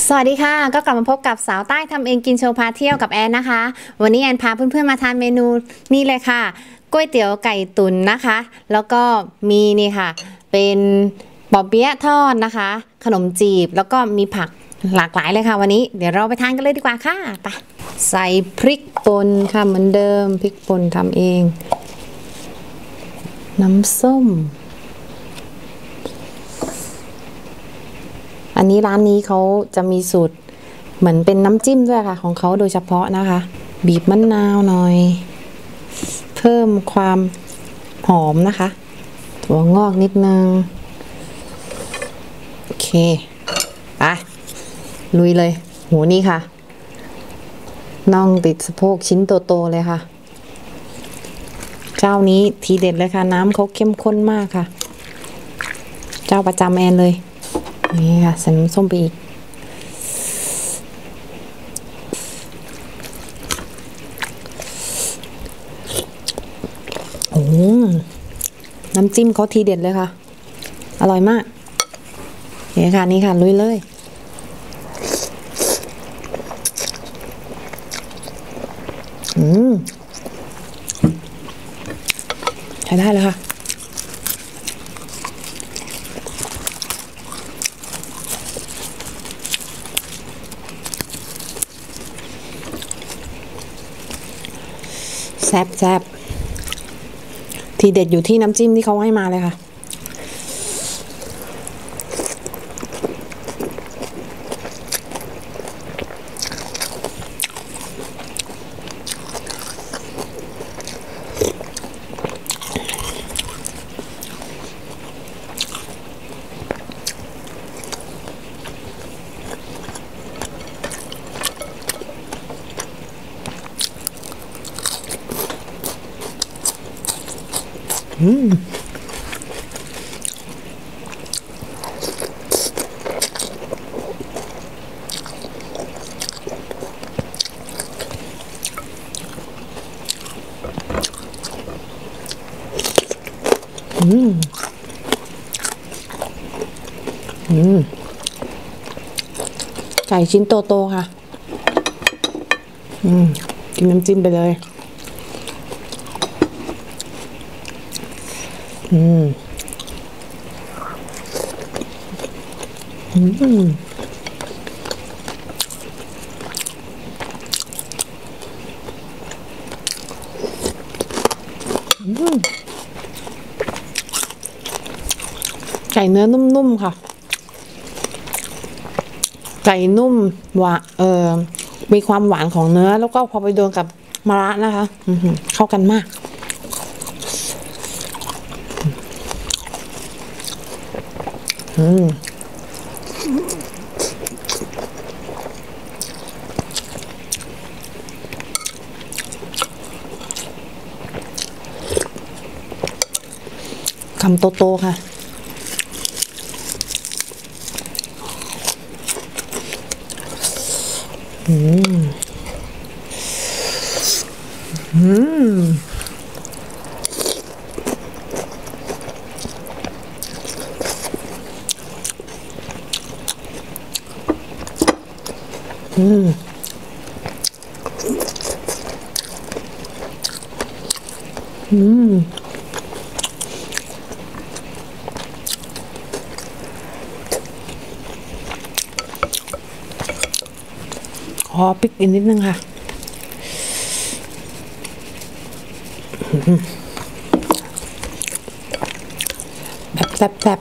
สวัสดีค่ะก็กลับมาพบกับสาวใต้ทำเองกินโชว์พาเที่ยวกับแอนนะคะวันนี้แอนพาเพื่อนๆมาทานเมนูนี่เลยค่ะก๋วยเตี๋ยวไก่ตุ๋นนะคะแล้วก็มีนี่ค่ะเป็นปอเปี๊ยะทอดนะคะขนมจีบแล้วก็มีผักหลากหลายเลยค่ะวันนี้เดี๋ยวเราไปทานกันเลยดีกว่าค่ะไปใส่พริกป่นค่ะเหมือนเดิมพริกป่นทำเองน้ำส้มอันนี้ร้านนี้เขาจะมีสูตรเหมือนเป็นน้ำจิ้มด้วยค่ะของเขาโดยเฉพาะนะคะบีบมะนาวหน่อยเพิ่มความหอมนะคะถั่วงอกนิดนึงโอเคไปลุยเลยโหนี่ค่ะน่องติดสะโพกชิ้นโตๆเลยค่ะเจ้านี้ทีเด็ดเลยค่ะน้ำเขาเข้มข้นมากค่ะเจ้าประจำแอนเลยนี่ค่ะใส่น้ำส้มไปอีกโอ้น้ำจิ้มเขาทีเด็ดเลยค่ะอร่อยมากนี่ค่ะนี่ค่ะลุยเลยใช้ได้เลยค่ะแซ่บทีเด็ดอยู่ที่น้ำจิ้มที่เขาให้มาเลยค่ะไก่ชิ้นโตๆค่ะกินน้ำจิ้มไปเลยไก่เนื้อนุ่มๆค่ะไก่นุ่มหวานมีความหวานของเนื้อแล้วก็พอไปโดนกับมะระนะคะเข้ากันมากคำโตๆค่ะขอพริกอีกนิดนึงค่ะแบบแซ่บ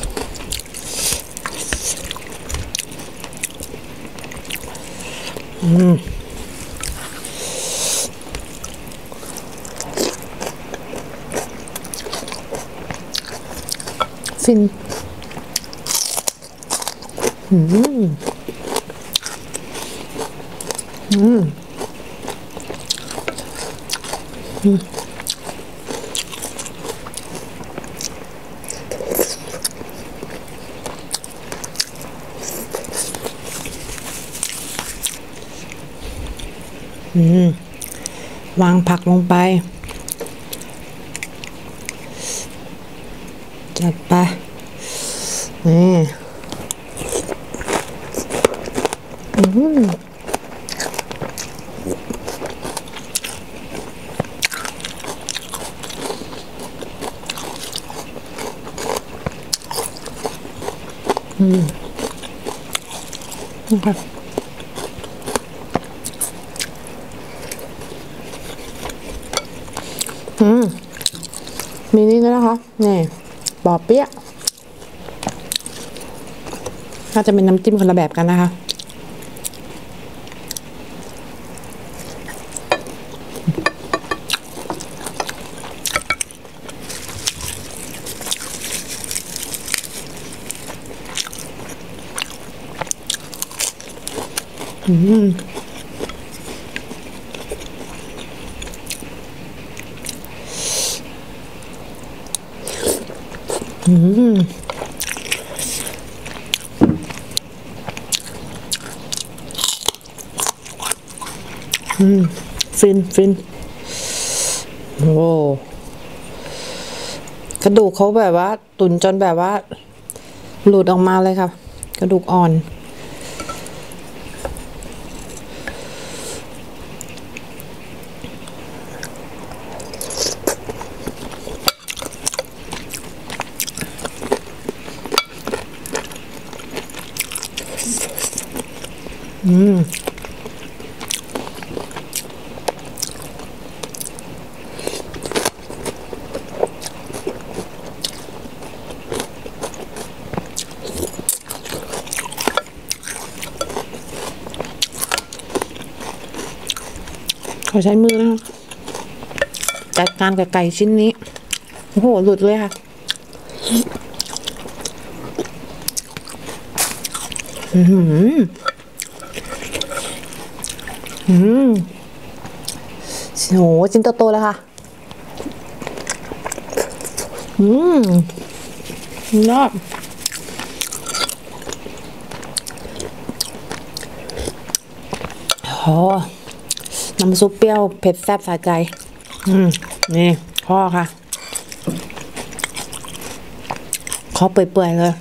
ฟินวางผักลงไปจัดไปนี่อืมนะคะมีนี่ด้วยนะคะนี่ปอเปี๊ยะน่าจะเป็นน้ำจิ้มคนละแบบกันนะคะฟินโอ้กระดูกเขาแบบว่าตุ๋นจนแบบว่าหลุดออกมาเลยค่ะกระดูกอ่อนขอใช้มือนะคะจัดการกับไก่ชิ้นนี้โอ้โหหลุดเลยค่ะโหชิ้นโตๆแล้วค่ะยอดโอ้น้ำซุปเปรี้ยวเผ็ดแซ่บสะใจนี่พ่อค่ะขอเปื่อยๆเลย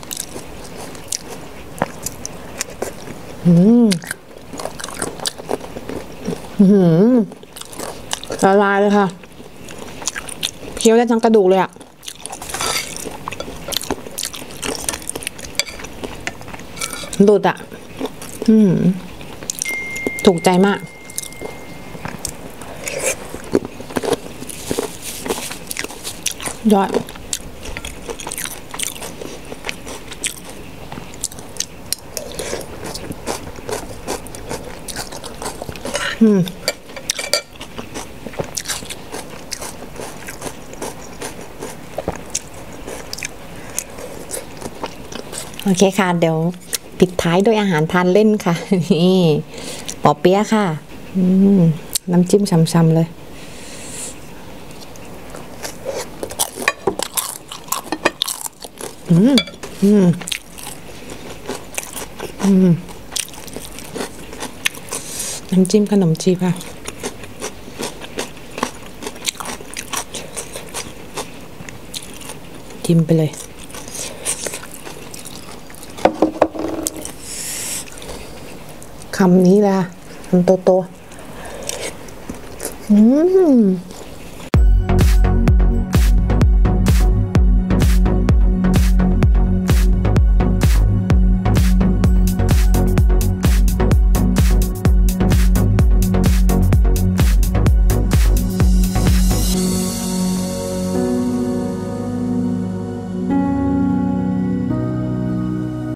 ละลายเลยค่ะเคี้ยวได้ทั้งกระดูกเลยอ่ะดูดอ่ะถูกใจมากยอดโอเคค่ะเดี๋ยวปิดท้ายด้วยอาหารทานเล่นค่ะนี่ปอเปี๊ยะค่ะน้ำจิ้มช่ำๆเลยน้ำจิ้มขนมจีบค่ะจิ้มไปเลยคำนี้แหละคำโตๆ